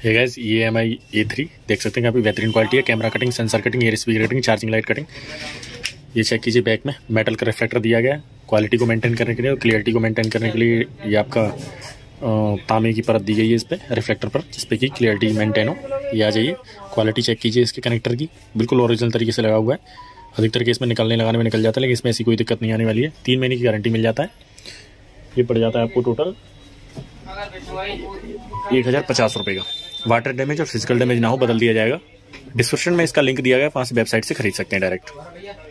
ये guys EMI A3 देख सकते हैं, काफ़ी बेहतरीन क्वालिटी है। Camera cutting, sensor cutting, air speaker cutting, charging light cutting. ये चेक कीजिए, बैक में मेटल का रिफ्लेक्टर दिया गया है क्वालिटी को मेंटेन करने के लिए और क्लियरिटी को मेंटेन करने के लिए। ये आपका तांबे की परत दी गई है इस पर, रिफ्लेक्टर पर, जिसपे कि क्लियरिटी मेंटेन हो। ये आ जाइए, क्वालिटी चेक कीजिए इसके कनेक्टर की, बिल्कुल ओरिजिनल तरीके से लगा हुआ है। अधिकतर केस में निकलने लगाने में निकल जाता है, लेकिन इसमें ऐसी कोई दिक्कत नहीं आने वाली है। 3 महीने की गारंटी मिल जाता है। ये पड़ जाता है आपको टोटल 1050 रुपये का। वाटर डैमेज और फिजिकल डैमेज ना हो, बदल दिया जाएगा। डिस्क्रिप्शन में इसका लिंक दिया गया है, वहाँ से वेबसाइट से खरीद सकते हैं डायरेक्ट।